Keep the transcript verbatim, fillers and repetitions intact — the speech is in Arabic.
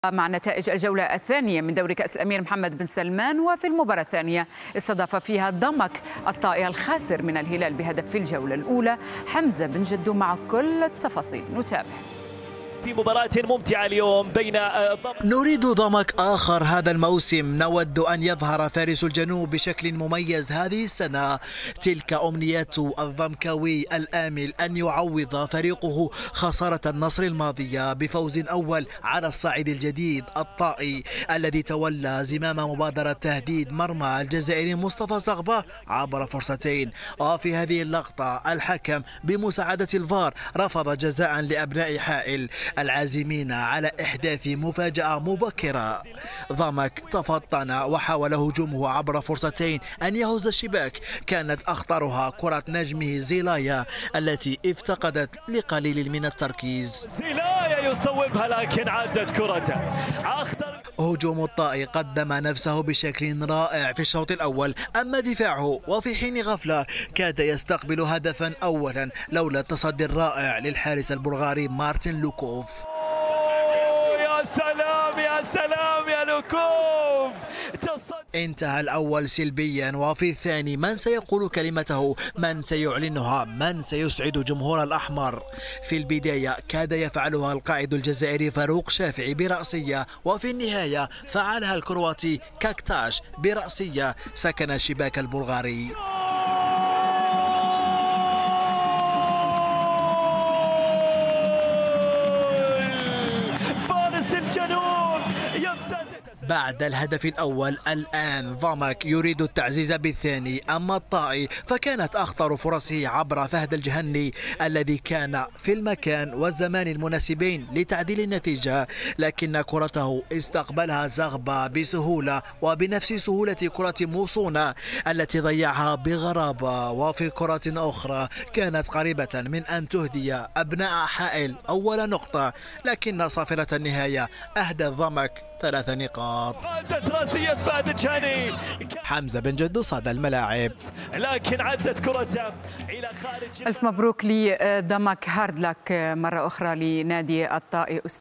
مع نتائج الجولة الثانية من دوري كأس الأمير محمد بن سلمان. وفي المباراة الثانية استضاف فيها ضمك الطائي الخاسر من الهلال بهدف في الجولة الأولى. حمزة بن جدو مع كل التفاصيل، نتابع. في مباراة ممتعة اليوم بين ضمك. نريد ضمك آخر هذا الموسم، نود أن يظهر فارس الجنوب بشكل مميز هذه السنة. تلك أمنيات الضمكاوي الآمل أن يعوض فريقه خسارة النصر الماضية بفوز أول على الصعيد الجديد الطائي الذي تولى زمام مبادرة تهديد مرمى الجزائري مصطفى صغبة عبر فرصتين. وفي هذه اللقطة الحكم بمساعدة الفار رفض جزاء لأبناء حائل العازمين على إحداث مفاجأة مبكرة. ضمك تفطن وحاول هجومه عبر فرصتين أن يهز الشباك، كانت أخطرها كرة نجمه زيلايا التي افتقدت لقليل من التركيز. زيلايا يصوبها لكن عدت كرته. أخطر هجوم الطائي قدم نفسه بشكل رائع في الشوط الأول، أما دفاعه وفي حين غفلة كاد يستقبل هدفا أولا لولا التصدي الرائع للحارس البلغاري مارتن لوكوف. يا سلام يا سلام يا لوكوف. انتهى الأول سلبيا، وفي الثاني من سيقول كلمته، من سيعلنها، من سيسعد جمهور الأحمر. في البداية كاد يفعلها القائد الجزائري فاروق شافعي برأسية، وفي النهاية فعلها الكرواتي كاكتاش برأسية سكن الشباك البلغاري. فارس الجنوب يفتتح. بعد الهدف الأول الآن ضمك يريد التعزيز بالثاني، أما الطائي فكانت أخطر فرصه عبر فهد الجهني الذي كان في المكان والزمان المناسبين لتعديل النتيجة، لكن كرته استقبلها زغبة بسهولة وبنفس سهولة كرة موصونة التي ضيعها بغرابة. وفي كرة أخرى كانت قريبة من أن تهدي أبناء حائل أول نقطة، لكن صافرة النهاية أهدى ضمك ثلاث نقاط. عدت راسية فهد الجهني. حمزة بن جدو صدى الملاعب. لكن عدت كرته إلى خارج. ألف مبروك لضمك، هارد لك مرة أخرى لنادي الطائي.